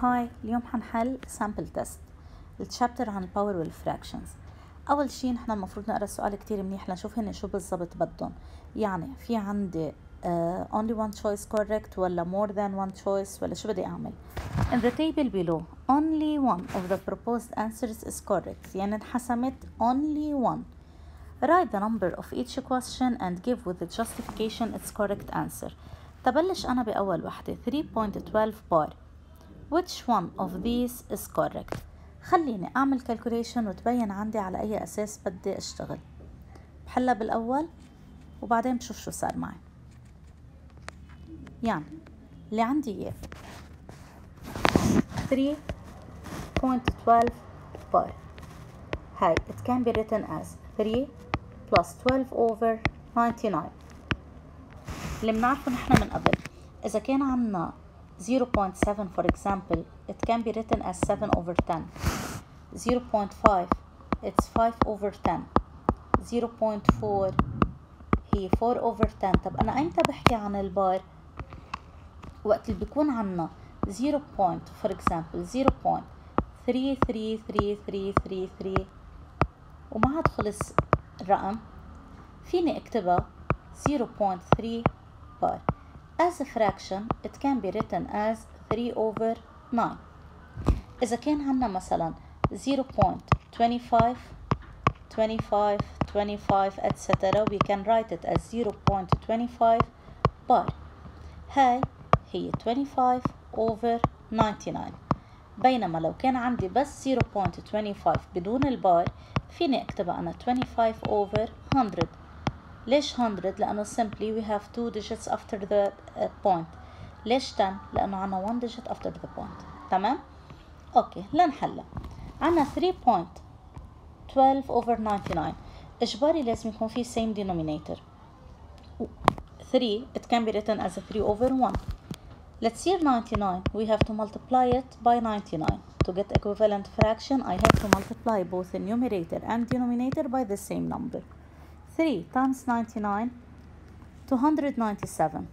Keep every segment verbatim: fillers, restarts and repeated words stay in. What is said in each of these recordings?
هاي، اليوم حنحل sample test الشابتر عن الباور والفراكشنز. أول شي نحن المفروض نقرأ السؤال كتير منيح لنشوف هن شو بالضبط بدهم. يعني في عندي uh, only one choice correct ولا more than one choice ولا شو بدي أعمل. In the table below only one of the proposed answers is correct، يعني انحسمت only one. Write the number of each question and give with the justification its correct answer. تبلش أنا بأول وحدة three point one two bar. Which one of these is correct؟ خليني أعمل calculation وتبين عندي على أي أساس بدي أشتغل. بحلها بالأول وبعدين بشوف شو صار معي. يعني اللي عندي إياه three point one two bar. هاي it can be written as three plus twelve over ninety-nine. اللي بنعرفه نحن من قبل إذا كان عنا zero point seven for example it can be written as seven over ten. zero point five it's five over ten. zero point four هي four over ten. طب أنا أيمتى بحكي عن البار؟ وقت اللي بيكون عنا zero point for example zero point three three three three three three وما عاد خلص الرقم فيني اكتبها zero point three bar. As a fraction it can be written as three over nine. إذا كان عنا مثلا zero point two five twenty-five twenty-five et cetera we can write it as zero point two five bar. هاي هي twenty-five over ninety-nine. بينما لو كان عندي بس zero point two five بدون البار فيني اكتبها أنا twenty-five over one hundred. ليش one hundred؟ لأنه simply we have two digits after the uh, point. ليش ten؟ لأنه عنا one digit after the point. تمام؟ أوكي لنحلها. عنا three point one two over ninety-nine. إجباري لازم يكون في same denominator. three it can be written as a three over one. Let's see ninety-nine. We have to multiply it by ninety-nine. To get equivalent fraction I have to multiply both the numerator and denominator by the same number. three times ninety-nine two hundred ninety-seven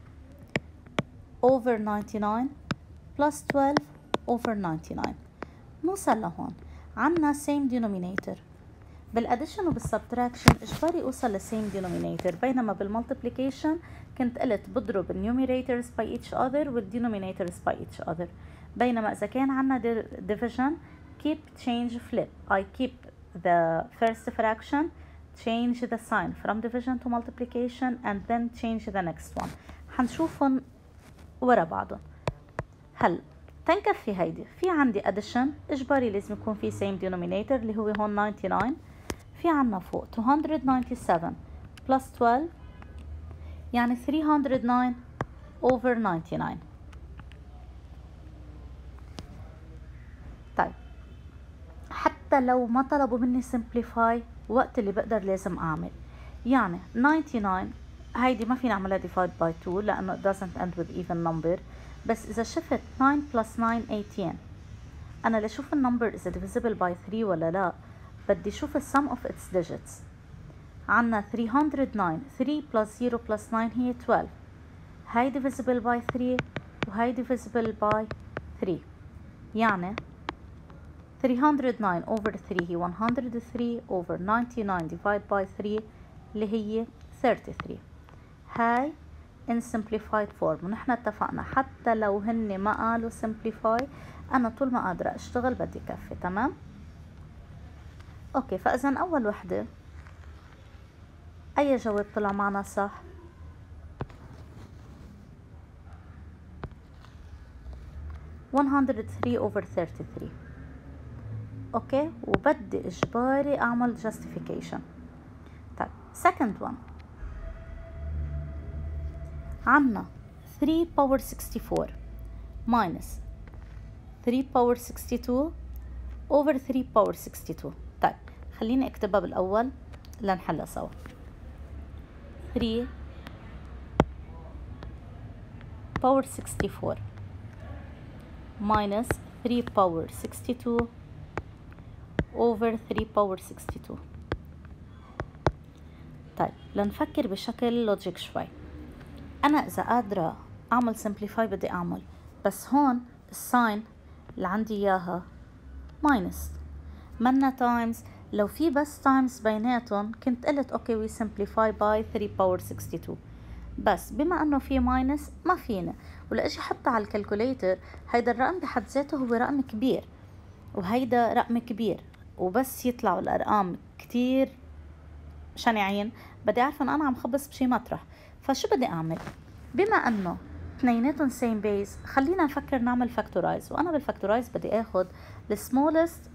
over ninety-nine plus twelve over ninety-nine. نوصل لهون عنا same denominator. بالaddition وبالsubtraction إجباري أوصل لsame denominator، بينما بالmultiplication كنت قلت بضرب numerators by each other والdenominators by each other. بينما إذا كان عنا division keep change flip. I keep the first fraction, change the sign from division to multiplication and then change the next one. حنشوفهم ورا بعضهم. هلا تنكفي هيدي في عندي addition إجباري لازم يكون في same denominator اللي هو هون ninety-nine. في عنا فوق two hundred ninety-seven plus twelve يعني three hundred nine over ninety-nine. طيب حتى لو ما طلبوا مني simplify وقت اللي بقدر لازم أعمل يعني ninety-nine هيدي ما فينا نعملها divide by two لأنه it doesn't end with even number. بس إذا شفت nine plus nine eighteen أنا لشوف النمبر إذا divisible by three ولا لا بدي شوف sum of its digits. عنا three hundred nine three plus zero plus nine هي twelve. هاي divisible by three وهاي divisible by three يعني three hundred nine over three هي one hundred three over ninety-nine divided by three اللي هي thirty-three. هاي in simplified form. ونحن اتفقنا حتى لو هن ما قالوا simplify أنا طول ما قادرة أشتغل بدي كفي. تمام؟ أوكي فإذا أول وحدة أي جواب طلع معنا صح؟ one hundred three over thirty-three. اوكي وبدي اجباري اعمل justification. طيب second one عنا three power sixty-four minus three power sixty-two over three power sixty-two. طيب خليني اكتبها بالاول لنحلها سوا. three power sixty-four minus three power sixty-two over three power sixty-two. طيب لنفكر بشكل لوجيك شوي. أنا إذا قادرة أعمل simplify بدي أعمل، بس هون الساين اللي عندي إياها ماينس منا تايمز. لو في بس تايمز بيناتهم كنت قلت اوكي وي سمبليفاي باي ثري باور سكستي تو، بس بما انه في ماينس ما فينا، ولاجي حتى على الكالكوليتر هيدا الرقم بحد ذاته هو رقم كبير وهيدا رقم كبير، وبس يطلعوا الارقام كتير شنيعين بدي اعرف ان انا عم خبص بشي مطرح. فشو بدي اعمل؟ بما انه اثنيناتهم سيم بيز خلينا نفكر نعمل فاكتورايز، وانا بالفاكتورايز بدي اخذ السمولست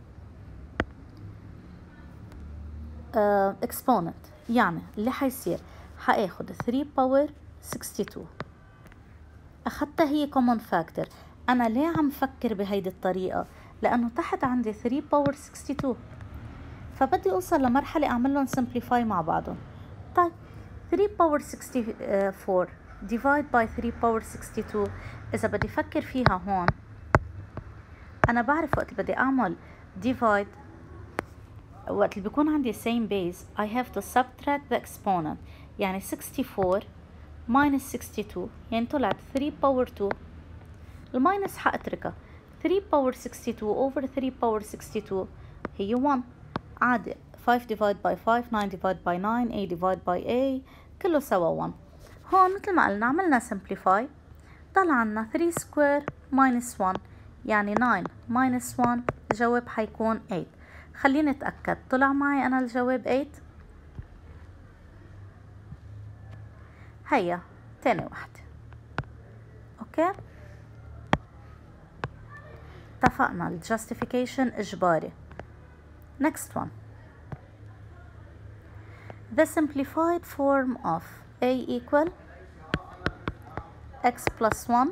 اكسبوننت، يعني اللي حيصير حاخذ ثري باور سكستي تو، اخذتها هي كومن فاكتور. انا ليه عم فكر بهيدي الطريقه؟ لانه تحت عندي ثري باور سكستي تو، فبدي اوصل لمرحله اعمل لهم سمبليفاي مع بعضهم. طيب ثري باور سكستي فور divide by ثري باور سكستي تو، اذا بدي فكر فيها هون انا بعرف وقت بدي اعمل divide، وقت اللي بيكون عندي same base I have to subtract the exponent، يعني سكستي فور minus سكستي تو يعني طلعت ثري باور تو، الماينس حاتركها، ثري باور سكستي تو over ثري باور سكستي تو هي ون، عادي فايف divide by فايف، ناين divide by ناين، A divide by A كله سوا ون. هون مثل ما قلنا عملنا simplify طلع لنا ثري square minus ون، يعني ناين minus ون الجواب حيكون ايت. خليني اتأكد طلع معي انا الجواب ثمانية. هيا تاني واحدة. اوكي اتفقنا الجاستيفيكيشن اجباري. next one the simplified form of a equal x plus one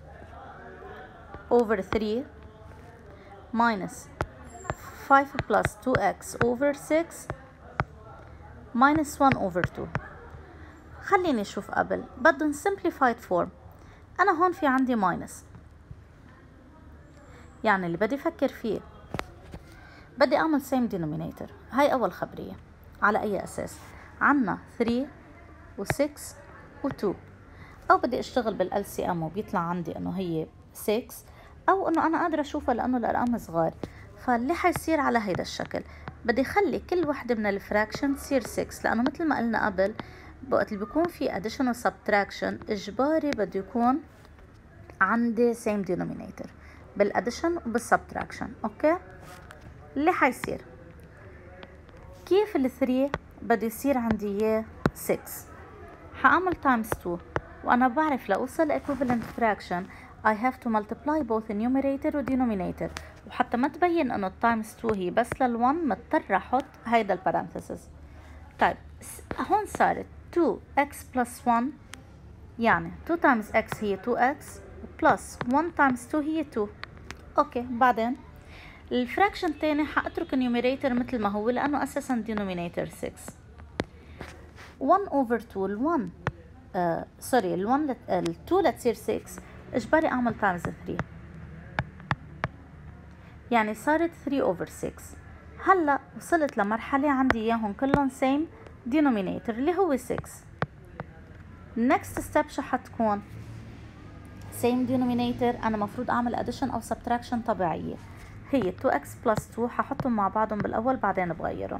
over three minus five plus two x over six minus one over two. خليني اشوف قبل بدهم simplified form. انا هون في عندي minus، يعني اللي بدي افكر فيه بدي اعمل same denominator. هاي اول خبرية. على اي اساس؟ عنا ثري و سكس و تو، او بدي اشتغل بالال سي ام وبيطلع عندي انه هي سكس، او انه انا قادرة اشوفها لانه الارقام صغار. فاللي حيصير على هيدا الشكل بدي اخلي كل وحدة من الفراكشن تصير سكس، لانه مثل ما قلنا قبل وقت اللي بيكون في addition و subtraction اجباري بده يكون عندي same denominator بالاديشن وبالسبتراكشن. اوكي اللي حيصير كيف ال ثري بده يصير عندي اياه سكس، حاعمل تايمز تو، وانا بعرف لاوصل equivalent fraction I have to multiply both numerator و denominator، وحتى ما تبين انه التايمز تو هي بس للون مضطر احط هيدا البارانثيسز. طيب هون صارت تو اكس plus ون، يعني تو times x هي تو اكس plus ون times تو هي تو. اوكي بعدين الفراكشن الثاني حاترك النيوميريتور مثل ما هو لانه اساسا denominator سكس. ون over تو ال ون آه سوري ال ون ال تو لتصير سكس اجباري اعمل times ثري، يعني صارت ثري over سكس. هلا وصلت لمرحله عندي اياهم كلهم same denominator اللي هو سكس. next step شو حتكون؟ same denominator انا مفروض اعمل addition او subtraction طبيعيه، هي تو اكس plus تو ححطهم مع بعضهم بالاول بعدين بغيرهم.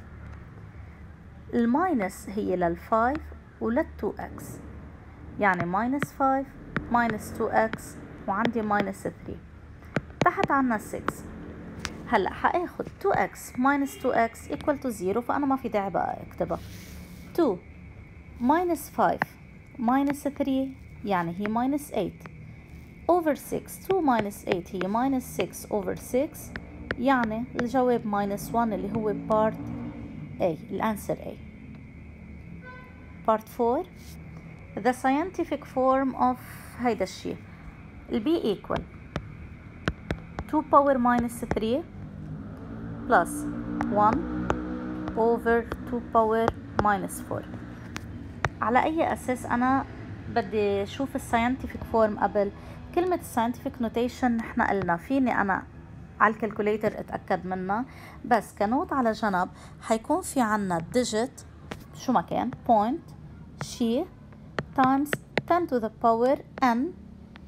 الماينس هي للفايف وللتو اكس، يعني ماينس فايف ماينس تو اكس وعندي ماينس ثري. تحت عنا سكس. هلا حاخد تو اكس ماينس تو اكس equal to زيرو، فانا ما في داعي بقى اكتبها. تو ماينس فايف ماينس ثري يعني هي ماينس ايت over سكس. تو ماينس ايت هي ماينس سكس over سكس، يعني الجواب ماينس ون اللي هو part A، الانسر A. part فور the scientific form of هيدا الشيء ال B equal تو power minus ثري plus ون over تو power minus فور. على اي اساس انا بدي اشوف الساينتفك فورم؟ قبل كلمة الساينتفك نوتيشن نحن قلنا فيني انا على الكالكوليتر اتأكد منها، بس كنوت على جنب حيكون في عنا digit شو ما كان point شي times ten to the power n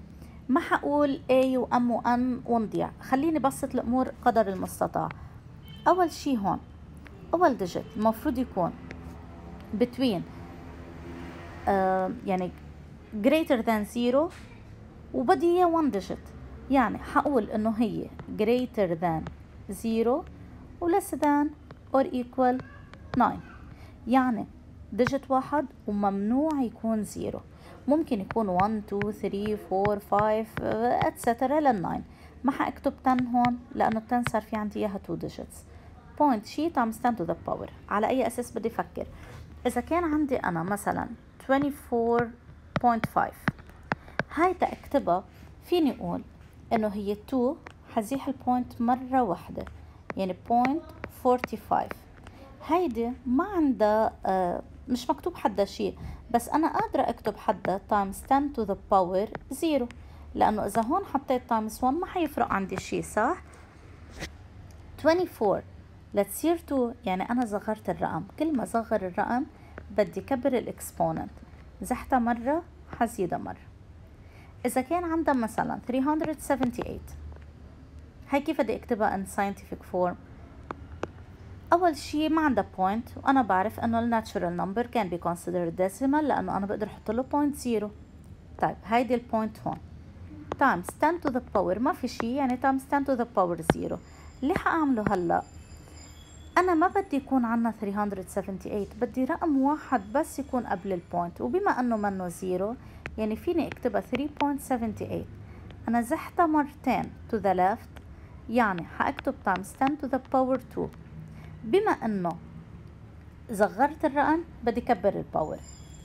ما حقول A و M و N ونضيع، خليني بسط الأمور قدر المستطاع. أول شي هون أول digit المفروض يكون between uh, يعني greater than zero وبدي إياه one digit، يعني حقول إنه هي greater than zero و less than or equal nine، يعني digit واحد وممنوع يكون زيرو. ممكن يكون one two three four five اتسترا للناين. ما حاكتب ten هون لأنه ten صار في عندي إياها two digits. point شي times ten to the power. على أي أساس بدي أفكر؟ إذا كان عندي أنا مثلا twenty-four point five، هاي تأكتبها فيني أقول إنه هي two حزيح البوينت مرة واحدة، يعني point forty-five. هيدي ما عندها آه مش مكتوب حدها شيء، بس أنا قادرة أكتب حدها times ten to the power zero، لأنه إذا هون حطيت times one ما حيفرق عندي شيء، صح؟ twenty-four لتصير two، يعني أنا صغرت الرقم. كل ما صغر الرقم بدي كبر الإكسبوننت، زحتها مرة حزيدها مرة. إذا كان عندها مثلا three hundred seventy-eight، هاي كيف بدي أكتبها in scientific form؟ أول شي ما عندها point، وأنا بعرف إنه ال natural number can be considered decimal لأنه أنا بقدر أحط له point zero. طيب هيدي البوينت هون times ten to the power ما في شي، يعني times ten to the power zero. اللي حأعمله هلأ أنا ما بدي يكون عنا three hundred seventy-eight، بدي رقم واحد بس يكون قبل البوينت، وبما أنه منه زيرو يعني فيني أكتبها three point seven eight. أنا زحتها مرتين to the left، يعني حأكتب times ten to the power two. بما أنه صغرت الرقم بدي كبر الباور،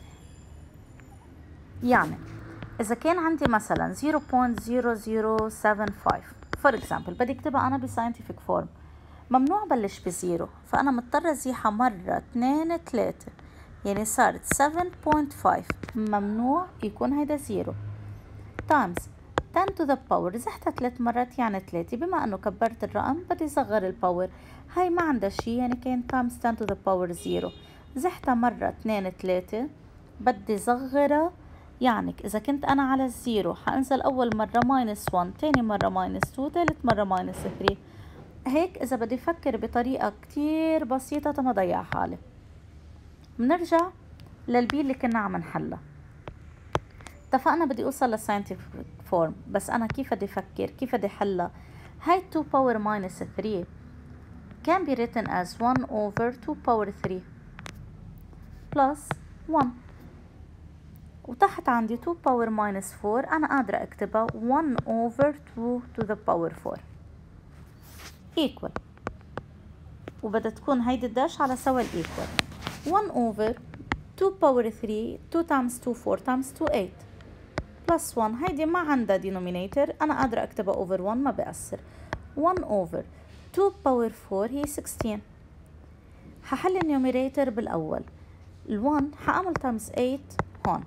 يعني إذا كان عندي مثلا zero point zero zero seven five for example بدي أكتبها أنا بساينتيفيك فورم، ممنوع بلش بزيرو، فأنا مضطرة أزيحها مرة اتنين تلاتة، يعني صارت seven point five، ممنوع يكون هيدا زيرو times ten to the power. زحتها ثلاث مرات يعني ثلاثة، بما أنه كبرت الرقم بدي صغر الباور، هاي ما عندها شي يعني كان times ten to the power زيرو. زحتها مرة اثنين ثلاثة بدي صغرها، يعني إذا كنت أنا على الزيرو حأنزل أول مرة minus one، تاني مرة minus two، ثالث مرة minus three. هيك إذا بدي أفكر بطريقة كتير بسيطة ما ضيع حالي. بنرجع للبي اللي كنا عم نحلها. اتفقنا بدي أوصل للساينتيفيك فورم، بس أنا كيف بدي أفكر كيف بدي حلها؟ هاي two power minus three can be written as one over two power three plus one، وتحت عندي two power minus four أنا قادرة أكتبها one over two to the power four equal، وبدها تكون هيدي الداش على سوا الإيكوال one over two power three two times two four times two eight plus one. هيدي ما عندها denominator، أنا قادرة أكتبها over one ما بيأثر. one over two power four هي sixteen. ححل النيوميريتر بالأول، ال one حأعمل times eight هون،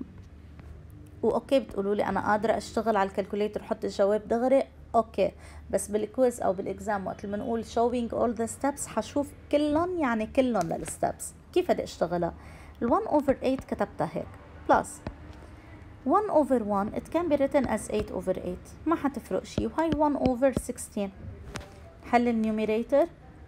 وأوكي بتقولوا لي أنا قادرة أشتغل على الكالكوليتر وحط الجواب دغري، أوكي، بس بالكويز أو بالإكزام وقت اللي بنقول showing all the steps حشوف كلهم، يعني كلهم للستبس كيف بدي أشتغلها. ال one over eight كتبتها هيك plus one over one it can be written as eight over eight، ما حتفرق شي، وهي one over sixteen. حل النيوميريتر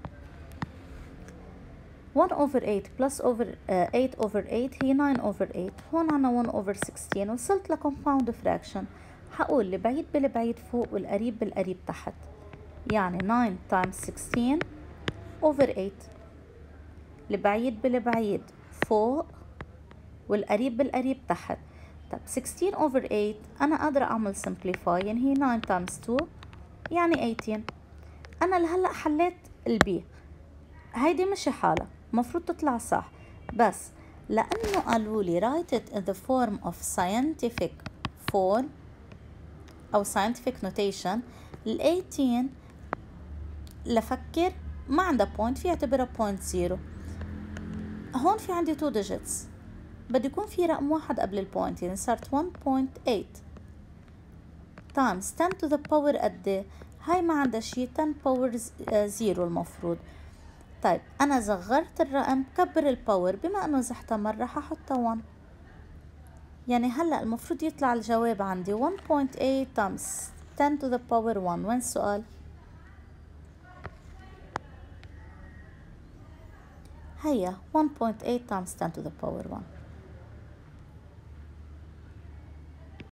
one over eight plus over uh, eight over eight هي nine over eight، هون عنا one over sixteen. وصلت لكومباوند فراكشن، حقول البعيد بالبعيد فوق والقريب بالقريب تحت، يعني nine times sixteen over eight. البعيد بالبعيد فوق والقريب بالقريب تحت. طب sixteen over eight أنا قادرة أعمل simplify، يعني هي nine times two يعني eighteen. أنا لهلأ حليت البي، هيدي مشي حالة مفروض تطلع صح، بس لأنه قالوا لي write it in the form of scientific form أو scientific notation، ال eighteen لفكر ما عندها point، في اعتبرها point zero. هون في عندي two digits، بدي يكون في رقم واحد قبل البوينت، يعني صارت one point eight times ten to the power قد هاي ما عندها شي ten power zero المفروض. طيب أنا صغرت الرقم كبر الباور، بما أنه زحتها مرة ححطها one، يعني هلأ المفروض يطلع الجواب عندي one point eight times ten to the power one. وين السؤال؟ هيا one point eight times ten to the power one.